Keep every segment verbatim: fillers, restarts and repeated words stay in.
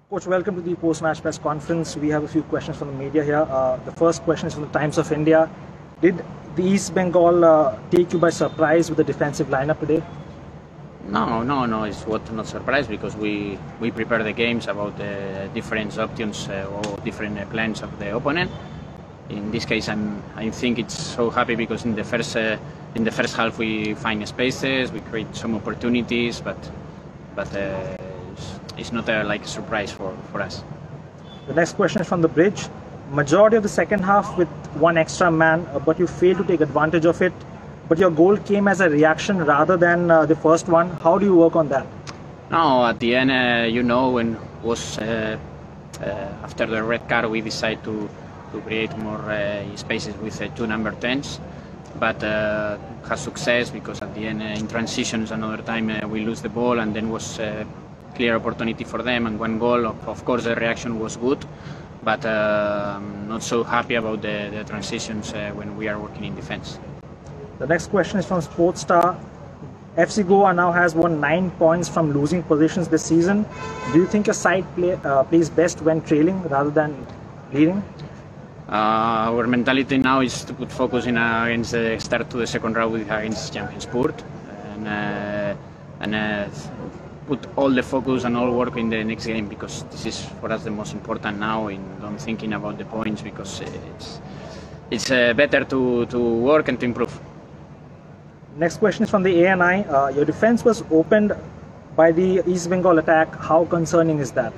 Coach, welcome to the post-match press conference. We have a few questions from the media here. Uh, the first question is from the Times of India. Did the East Bengal uh, take you by surprise with the defensive lineup today? No, no, no. It's what not surprise because we we prepare the games about the different options uh, or different uh, plans of the opponent. In this case, I'm I think it's so happy because in the first uh, in the first half we find spaces, we create some opportunities, but but. Uh, It's not a like a surprise for, for us. The next question is from the bridge. Majority of the second half with one extra man, uh, but you failed to take advantage of it. But your goal came as a reaction rather than uh, the first one. How do you work on that? No, at the end, uh, you know, when was uh, uh, after the red card, we decided to to create more uh, spaces with uh, two number tens. But uh, had success because at the end, uh, in transitions, another time uh, we lose the ball, and then was. Uh, clear opportunity for them and one goal. Of course the reaction was good, but uh, I'm not so happy about the, the transitions uh, when we are working in defense. The next question is from Sportstar. F C Goa now has won nine points from losing positions this season. Do you think your side play, uh, plays best when trailing rather than leading? Uh, our mentality now is to put focus in uh, against the start to the second round with against Jamshedpur and uh, and uh, put all the focus and all work in the next game because this is for us the most important now in not thinking about the points because it's it's uh, better to, to work and to improve. Next question is from the A N I. Uh, your defense was opened by the East Bengal attack. How concerning is that?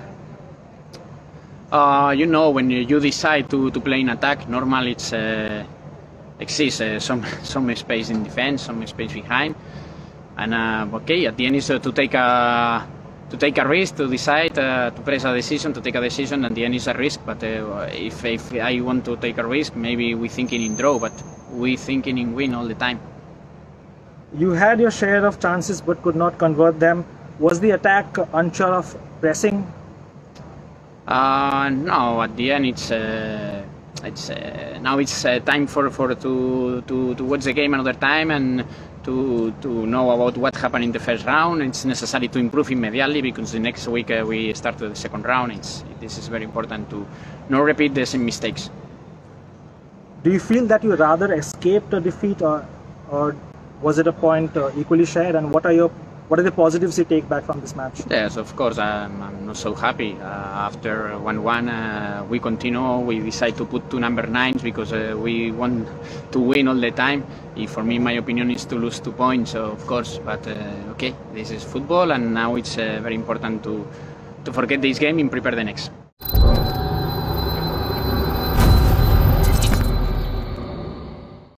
Uh, you know, when you decide to, to play in attack, normally it's uh, exists uh, some some space in defense, some space behind. And uh, okay, at the end is uh, to take a to take a risk, to decide, uh, to press a decision, to take a decision. At the end is a risk. But uh, if if I want to take a risk, maybe we thinking in draw, but we thinking in win all the time. You had your share of chances, but could not convert them. Was the attack unsure of pressing? Uh, no, at the end it's. Uh, It's uh, now it's uh, time for, for to, to to watch the game another time and to to know about what happened in the first round. It's necessary to improve immediately because the next week uh, we start the second round. It's this is very important to not repeat the same mistakes. Do you feel that you rather escaped a defeat, or or was it a point uh, equally shared? And what are your what are the positives you take back from this match? Yes, of course, I'm, I'm not so happy. Uh, after one one, uh, we continue. We decide to put two number nines because uh, we want to win all the time. If for me, my opinion is to lose two points, of course. But uh, okay, this is football, and now it's uh, very important to to forget this game and prepare the next.